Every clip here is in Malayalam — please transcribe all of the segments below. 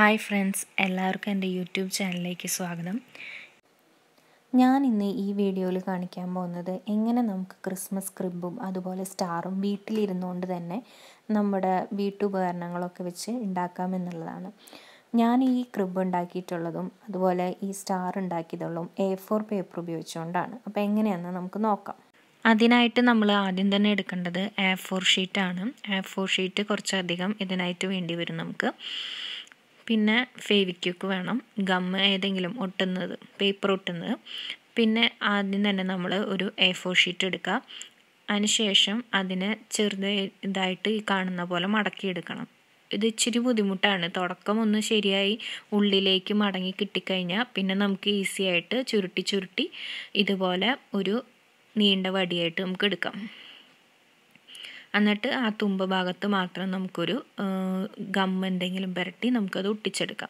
ഹായ് ഫ്രണ്ട്സ്, എല്ലാവർക്കും എൻ്റെ യൂട്യൂബ് ചാനലിലേക്ക് സ്വാഗതം. ഞാൻ ഇന്ന് ഈ വീഡിയോയിൽ കാണിക്കാൻ പോകുന്നത് എങ്ങനെ നമുക്ക് ക്രിസ്മസ് ക്രിബും അതുപോലെ സ്റ്റാറും വീട്ടിലിരുന്നുകൊണ്ട് തന്നെ നമ്മുടെ വീട്ടുപകരണങ്ങളൊക്കെ വെച്ച് ഉണ്ടാക്കാമെന്നുള്ളതാണ്. ഞാൻ ഈ ക്രിബ് ഉണ്ടാക്കിയിട്ടുള്ളതും അതുപോലെ ഈ സ്റ്റാർ ഉണ്ടാക്കിയതുള്ളതും A4 പേപ്പർ ഉപയോഗിച്ചുകൊണ്ടാണ്. അപ്പോൾ എങ്ങനെയാണെന്ന് നമുക്ക് നോക്കാം. അതിനായിട്ട് നമ്മൾ ആദ്യം തന്നെ എടുക്കേണ്ടത് A4 ഷീറ്റാണ്. A4 ഷീറ്റ് കുറച്ചധികം ഇതിനായിട്ട് വേണ്ടി വരും നമുക്ക്. പിന്നെ ഫെവിക്വിക്ക് വേണം, ഗം ഏതെങ്കിലും ഒട്ടുന്നത്, പേപ്പർ ഒട്ടുന്നത്. പിന്നെ ആദ്യം തന്നെ നമ്മൾ ഒരു A4 ഷീറ്റ് എടുക്കുക. അതിനുശേഷം അതിനെ ഇതായിട്ട് ഈ കാണുന്ന പോലെ മടക്കിയെടുക്കണം. ഇത് ഇച്ചിരി ബുദ്ധിമുട്ടാണ്. തുടക്കം ഒന്ന് ശരിയായി ഉള്ളിലേക്ക് മടങ്ങി കിട്ടിക്കഴിഞ്ഞാൽ പിന്നെ നമുക്ക് ഈസി ആയിട്ട് ചുരുട്ടി ഇതുപോലെ ഒരു നീണ്ട വടിയായിട്ട് നമുക്ക് എടുക്കാം. എന്നിട്ട് ആ തുമ്പ ഭാഗത്ത് മാത്രം നമുക്കൊരു ഗം എന്തെങ്കിലും പുരട്ടി നമുക്കത് ഒട്ടിച്ചെടുക്കാം.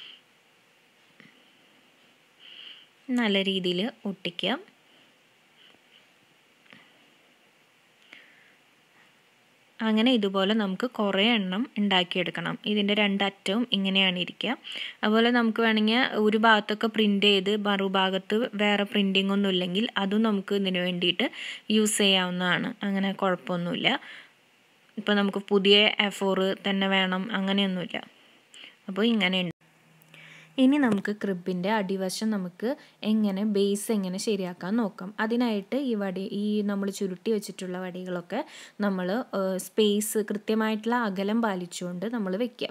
നല്ല രീതിയിൽ ഒട്ടിക്കുക. അങ്ങനെ ഇതുപോലെ നമുക്ക് കുറേ എണ്ണം ഉണ്ടാക്കിയെടുക്കണം. ഇതിൻ്റെ രണ്ടറ്റവും ഇങ്ങനെയാണ് ഇരിക്കുക. അതുപോലെ നമുക്ക് വേണമെങ്കിൽ ഒരു ഭാഗത്തൊക്കെ പ്രിൻ്റ് ചെയ്ത് മറുഭാഗത്ത് വേറെ പ്രിൻറ്റിംഗ് ഒന്നും ഇല്ലെങ്കിൽ അതും നമുക്ക് ഇതിന് വേണ്ടിയിട്ട് യൂസ് ചെയ്യാവുന്നതാണ്. അങ്ങനെ കുഴപ്പമൊന്നുമില്ല. ഇപ്പോൾ നമുക്ക് പുതിയ A4 തന്നെ വേണം അങ്ങനെയൊന്നുമില്ല. അപ്പോൾ ഇങ്ങനെയുണ്ട്. ഇനി നമുക്ക് ക്രിബിൻ്റെ അടിവശം നമുക്ക് ബേസ് എങ്ങനെ ശരിയാക്കാൻ നോക്കാം. അതിനായിട്ട് ഈ നമ്മൾ ചുരുട്ടി വെച്ചിട്ടുള്ള വടികളൊക്കെ നമ്മൾ സ്പേസ് കൃത്യമായിട്ടുള്ള അകലം പാലിച്ചുകൊണ്ട് നമ്മൾ വെക്കുക.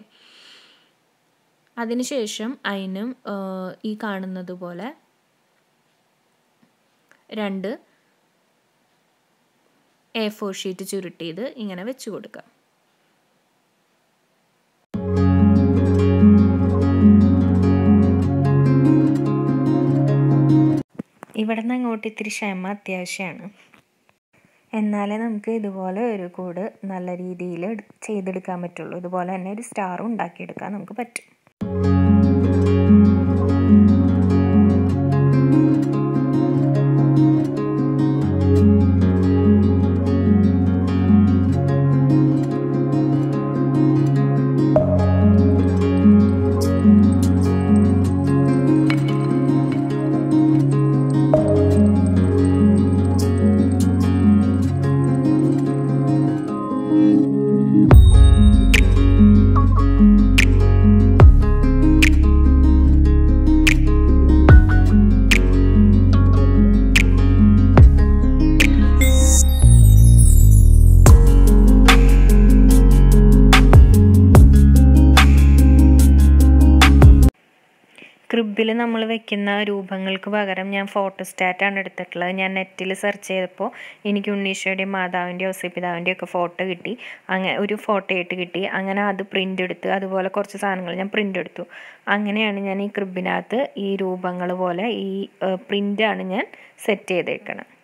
അതിനുശേഷം അതിനും ഈ കാണുന്നത് പോലെ രണ്ട് A4 ഷീറ്റ് ചുരുട്ടിയത് ഇങ്ങനെ വെച്ച് കൊടുക്കുക. ഇവിടെ നിന്ന് അങ്ങോട്ട് ഇത്തിരി ക്ഷമ അത്യാവശ്യമാണ്. എന്നാലേ നമുക്ക് ഇതുപോലെ ഒരു കൂട് നല്ല രീതിയിൽ ചെയ്തെടുക്കാൻ പറ്റുള്ളൂ. ഇതുപോലെ തന്നെ ഒരു സ്റ്റാറും ഉണ്ടാക്കിയെടുക്കാൻ നമുക്ക് പറ്റും. ക്രിബിൽ നമ്മൾ വെക്കുന്ന രൂപങ്ങൾക്ക് പകരം ഞാൻ ഫോട്ടോസ്റ്റാറ്റാണ് എടുത്തിട്ടുള്ളത്. ഞാൻ നെറ്റിൽ സെർച്ച് ചെയ്തപ്പോൾ എനിക്ക് ഉണ്ണീശോയുടെയും മാതാവിൻ്റെയോ ഔസേപ്പിതാവിൻ്റെയോ ഒക്കെ ഫോട്ടോ കിട്ടി. അങ്ങനെ ഒരു ഫോട്ടോ ആയിട്ട് കിട്ടി. അങ്ങനെ അത് പ്രിൻ്റ് എടുത്ത് അതുപോലെ കുറച്ച് സാധനങ്ങൾ ഞാൻ പ്രിൻ്റ് എടുത്തു. അങ്ങനെയാണ് ഞാൻ ഈ ക്രിബിനകത്ത് ഈ രൂപങ്ങൾ പോലെ ഈ പ്രിൻ്റാണ് ഞാൻ സെറ്റ് ചെയ്തേക്കുന്നത്.